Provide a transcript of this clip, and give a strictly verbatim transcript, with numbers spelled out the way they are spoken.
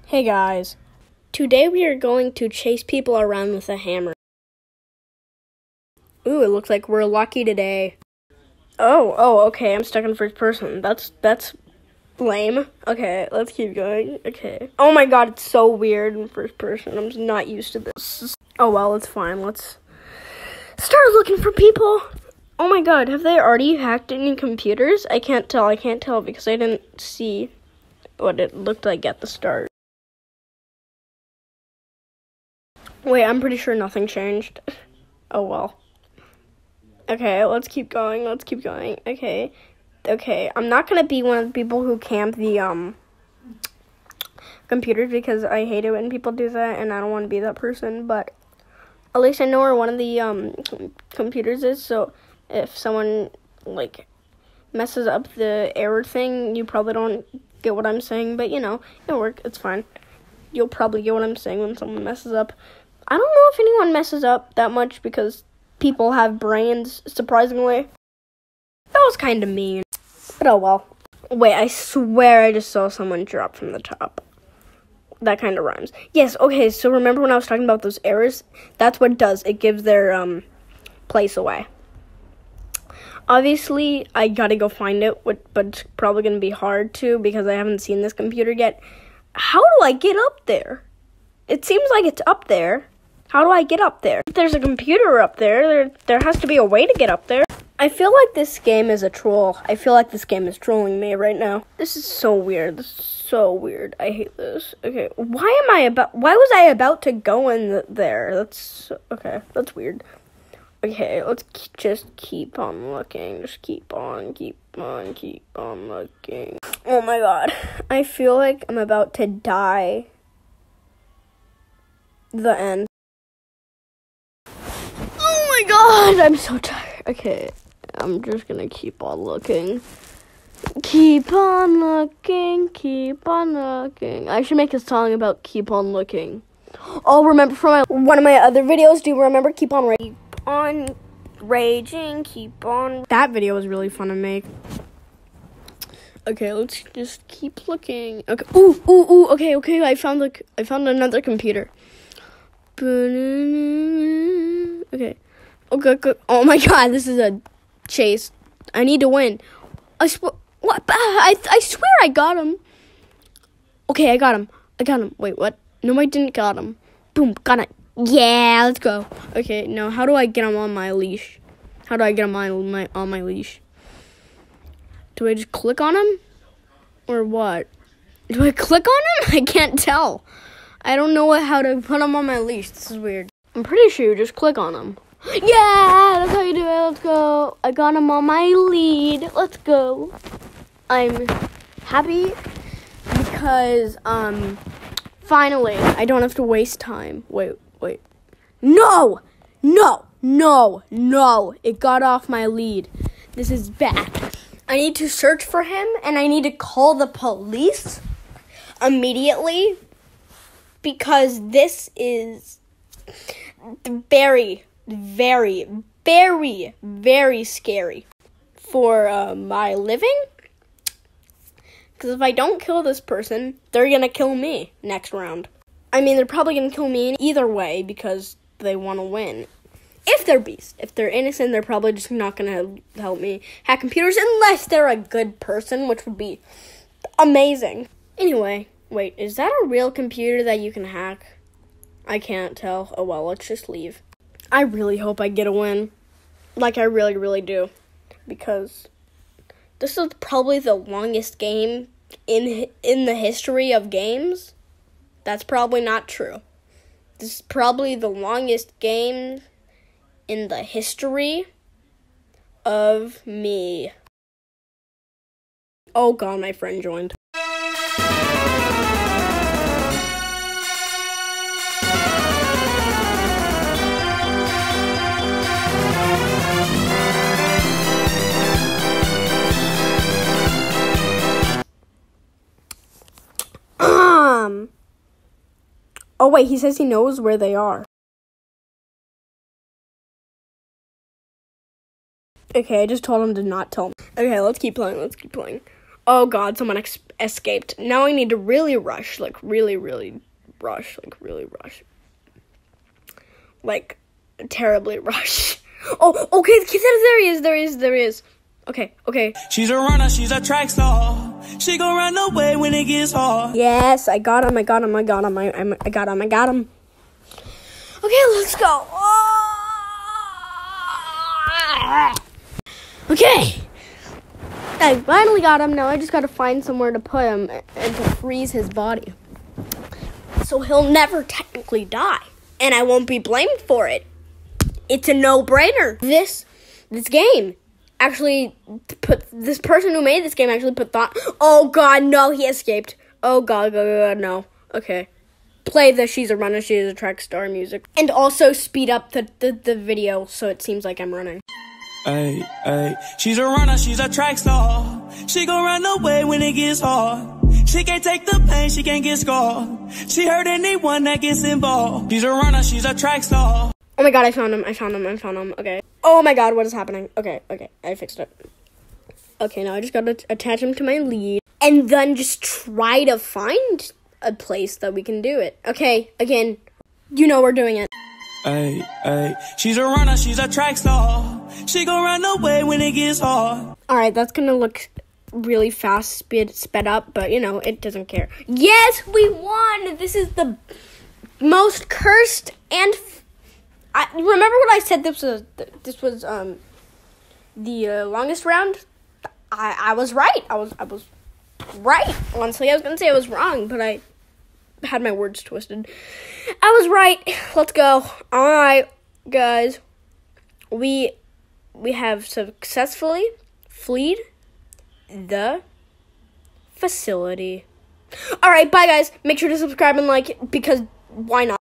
Hey guys, today we are going to chase people around with a hammer. Ooh, it looks like we're lucky today. Oh, oh, okay, I'm stuck in first person. That's, that's lame. Okay, let's keep going. Okay. Oh my god, it's so weird in first person. I'm just not used to this. Oh well, it's fine. Let's start looking for people. Oh my god, have they already hacked any computers? I can't tell, I can't tell because I didn't see what it looked like at the start. Wait, I'm pretty sure nothing changed. Oh, well. Okay, let's keep going. Let's keep going. Okay. Okay, I'm not going to be one of the people who camp the um computers because I hate it when people do that, and I don't want to be that person, but at least I know where one of the um computers is, so if someone, like, messes up the error thing, you probably don't get what I'm saying, but, you know, it'll work. It's fine. You'll probably get what I'm saying when someone messes up. I don't know if anyone messes up that much because people have brains, surprisingly. That was kind of mean. But oh well. Wait, I swear I just saw someone drop from the top. That kind of rhymes. Yes, okay, so remember when I was talking about those errors? That's what it does. It gives their um place away. Obviously, I gotta go find it, but it's probably gonna be hard to because I haven't seen this computer yet. How do I get up there? It seems like it's up there. How do I get up there? If there's a computer up there, there, there has to be a way to get up there. I feel like this game is a troll. I feel like this game is trolling me right now. This is so weird. This is so weird. I hate this. Okay, why am I about, why was I about to go in the, there? That's, okay, that's weird. Okay, let's k- just keep on looking. Just keep on, keep on, keep on looking. Oh my god. I feel like I'm about to die. The end. Oh my god, I'm so tired. Okay, I'm just gonna keep on looking. Keep on looking, keep on looking. I should make a song about keep on looking. Oh, remember from my, one of my other videos, do you remember keep on raging? Keep on raging, keep on. That video was really fun to make. Okay, let's just keep looking. Okay, ooh, ooh, ooh, okay, okay, I found the, I found another computer. Okay. Okay, okay. Oh my god, this is a chase. I need to win. I swear. What? I I swear I got him. Okay, I got him. I got him. Wait, what? No, I didn't got him. Boom, got it. Yeah, let's go. Okay, now how do I get him on my leash? How do I get him on my on my leash? Do I just click on him? Or what? Do I click on him? I can't tell. I don't know what, how to put him on my leash. This is weird. I'm pretty sure you just click on him. Yeah, that's how you do it. Let's go. I got him on my lead. Let's go. I'm happy because, um, finally, I don't have to waste time. Wait, wait. No! No! No! No! It got off my lead. This is bad. I need to search for him, and I need to call the police immediately. Because this is very, very, very, very scary for uh, my living. Because if I don't kill this person, they're going to kill me next round. I mean, they're probably going to kill me in either way because they want to win. If they're beast. If they're innocent, they're probably just not going to help me hack computers unless they're a good person, which would be amazing. Anyway. Wait, is that a real computer that you can hack? I can't tell. Oh well, let's just leave. I really hope I get a win. Like, I really, really do. Because this is probably the longest game in in the history of games. That's probably not true. This is probably the longest game in the history of me. Oh god, my friend joined. Oh, wait, he says he knows where they are. Okay, I just told him to not tell me. Okay, let's keep playing, let's keep playing. Oh god, someone ex- escaped. Now I need to really rush. Like, really, really rush. Like, really rush. Like, terribly rush. Oh, okay, there he is, there he is, there he is. Okay, okay. She's a runner, she's a track star. She gon' run away when it gets hard. Yes, I got him, I got him, I got him, I, I, I got him, I got him. Okay, let's go. Okay. I finally got him. Now I just gotta find somewhere to put him and to freeze his body. So he'll never technically die. And I won't be blamed for it. It's a no-brainer. This, this game actually put, this person who made this game actually put thought, oh god, no, he escaped. Oh god, god, god, no. Okay. Play the She's a Runner, She's a Track Star music. And also speed up the, the, the video so it seems like I'm running. Hey, hey, she's a runner, she's a track star. She gon' run away when it gets hard. She can't take the pain, she can't get scarred. She hurt anyone that gets involved. She's a runner, she's a track star. Oh my god, I found him, I found him, I found him, okay. Oh my god, what is happening? Okay, okay, I fixed it. Okay, now I just gotta attach him to my lead. And then just try to find a place that we can do it. Okay, again, you know we're doing it. Hey, hey, she's a runner, she's a track star. She gon' run away when it gets hard. Alright, that's gonna look really fast, speed, sped up, but you know, it doesn't care. Yes, we won! This is the most cursed and... F- I remember what I said this was, this was, um, the uh, longest round? I, I was right. I was, I was right. Honestly, I was gonna say I was wrong, but I had my words twisted. I was right. Let's go. Alright, guys. We... We have successfully fleed the facility. Alright, bye guys. Make sure to subscribe and like, because why not?